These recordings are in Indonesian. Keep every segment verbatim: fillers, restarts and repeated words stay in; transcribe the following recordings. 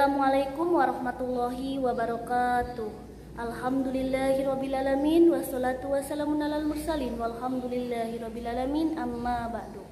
Assalamualaikum warahmatullahi wabarakatuh. Alhamdulillahirrabbilalamin. Wassalatu wassalamu alal mursalin. Walhamdulillahirrabbilalamin. Amma ba'du.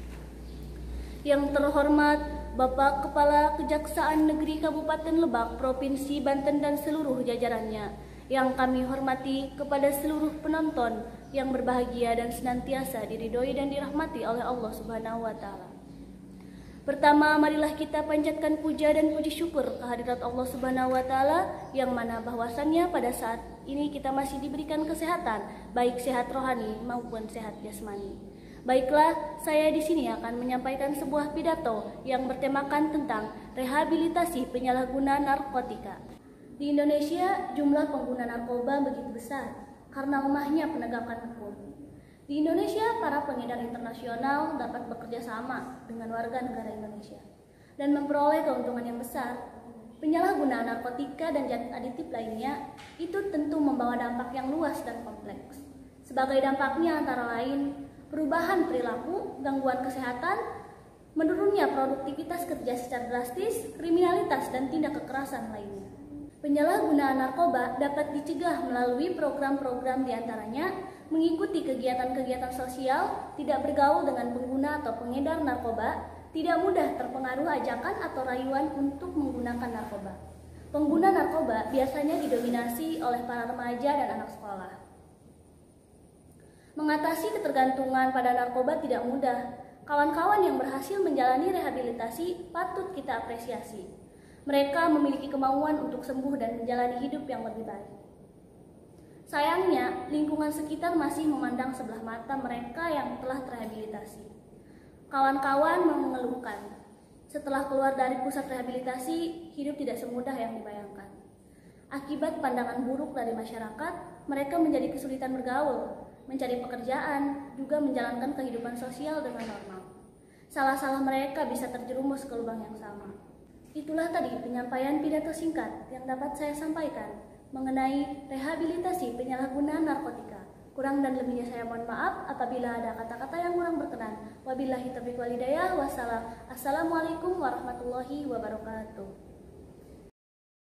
Yang terhormat Bapak Kepala Kejaksaan Negeri Kabupaten Lebak, Provinsi Banten dan seluruh jajarannya, yang kami hormati, kepada seluruh penonton yang berbahagia dan senantiasa diridhoi dan dirahmati oleh Allah Subhanahu wa Ta'ala. Pertama, marilah kita panjatkan puja dan puji syukur kehadirat Allah Subhanahu wa Ta'ala, yang mana bahwasannya pada saat ini kita masih diberikan kesehatan, baik sehat rohani maupun sehat jasmani. Baiklah, saya di sini akan menyampaikan sebuah pidato yang bertemakan tentang rehabilitasi penyalahguna narkotika. Di Indonesia, jumlah pengguna narkoba begitu besar karena lemahnya penegakan hukum. Di Indonesia, para pengedar internasional dapat bekerja sama dengan warga negara Indonesia dan memperoleh keuntungan yang besar. Penyalahgunaan narkotika dan zat aditif lainnya itu tentu membawa dampak yang luas dan kompleks. Sebagai dampaknya antara lain perubahan perilaku, gangguan kesehatan, menurunnya produktivitas kerja secara drastis, kriminalitas, dan tindak kekerasan lainnya. Penyalahgunaan narkoba dapat dicegah melalui program-program diantaranya mengikuti kegiatan-kegiatan sosial, tidak bergaul dengan pengguna atau pengedar narkoba, tidak mudah terpengaruh ajakan atau rayuan untuk menggunakan narkoba. Pengguna narkoba biasanya didominasi oleh para remaja dan anak sekolah. Mengatasi ketergantungan pada narkoba tidak mudah. Kawan-kawan yang berhasil menjalani rehabilitasi patut kita apresiasi. Mereka memiliki kemauan untuk sembuh dan menjalani hidup yang lebih baik. Sayangnya, lingkungan sekitar masih memandang sebelah mata mereka yang telah terrehabilitasi. Kawan-kawan mengeluhkan, setelah keluar dari pusat rehabilitasi, hidup tidak semudah yang dibayangkan. Akibat pandangan buruk dari masyarakat, mereka menjadi kesulitan bergaul, mencari pekerjaan, juga menjalankan kehidupan sosial dengan normal. Salah-salah mereka bisa terjerumus ke lubang yang sama. Itulah tadi penyampaian pidato singkat yang dapat saya sampaikan mengenai rehabilitasi penyalahgunaan narkotika. Kurang dan lebihnya saya mohon maaf apabila ada kata-kata yang kurang berkenan. Wabillahi taufiq wal hidayah. Wassalam. Assalamualaikum warahmatullahi wabarakatuh.